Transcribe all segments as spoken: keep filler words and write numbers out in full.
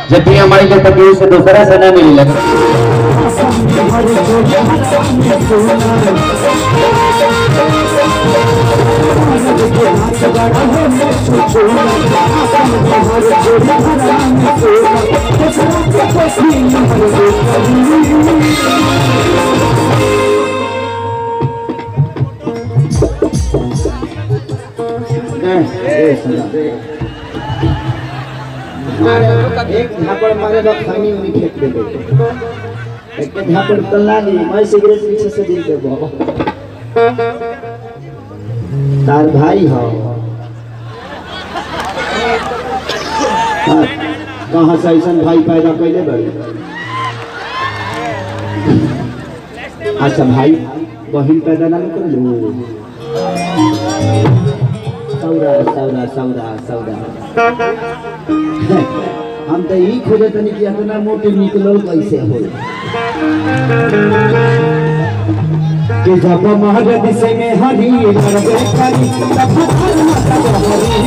जब भी हमारे लिए तकलीफ से दूसरा से न मिली लगे एक झापड़ मारे बा खानी उनी फेंक दे एक झापड़ तल्ला नहीं मैं सिगरेट पीछे से दिल दे बाबा तार भाई हो कहाँ से ऐसा भाई पैदा कैले बड़े अच्छा भाई बहन पैदा ना कर लो सौदा सौदा सौदा सौदा हम तो यही खोजे तनी कि इतना मोटे निकलो कैसे हो कि जब महाराज से में हरी लड़बे करी तब हर माता हरी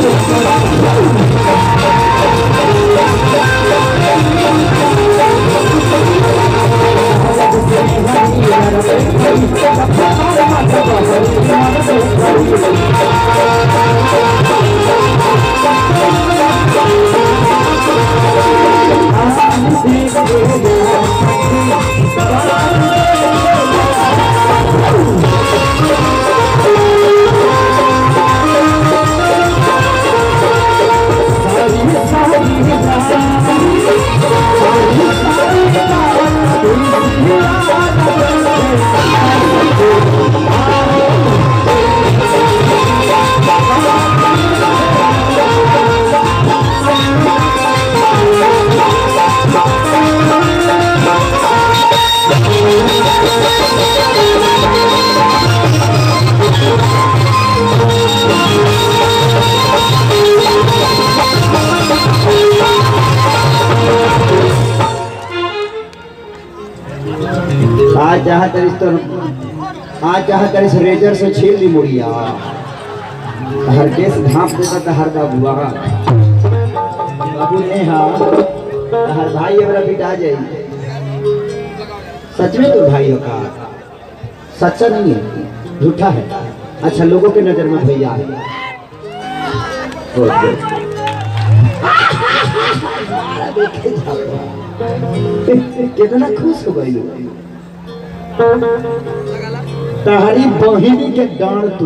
आज जहाँ तरीस तो आज जहाँ तरीस रेजर से छील ली मुड़िया हर केस घाप देता था हर का बुआ बाबू ने हाँ हर भाई हमारा बिटा जाए सच में तो भाई होगा सच्चा नहीं है झूठा है अच्छा लोगों के नजर में भैया है कितना खुश हो गई तहरी बहिनी के डांड तू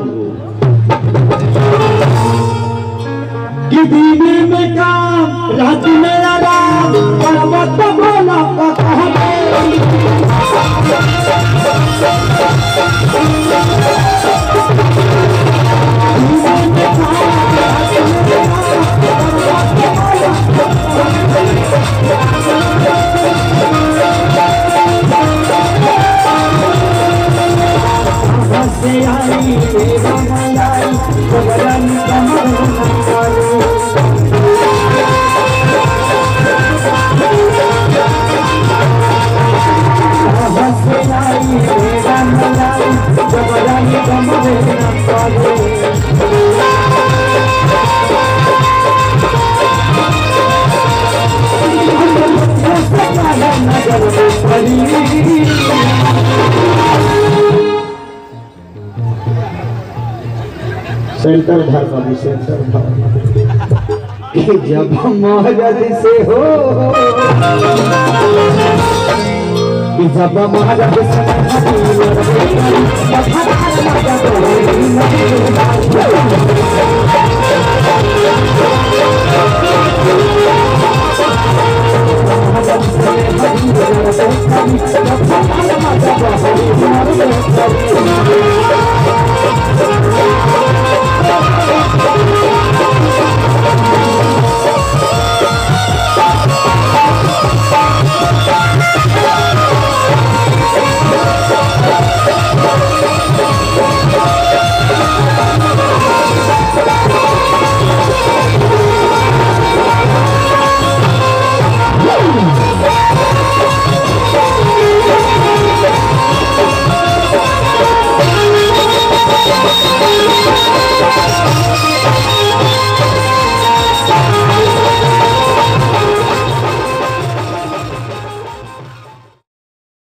कि दिन में काम रात में आराम और मत बोला का कहने सेंटर धर कभी सेंटर धर जब महाराज से हो जब महाराज से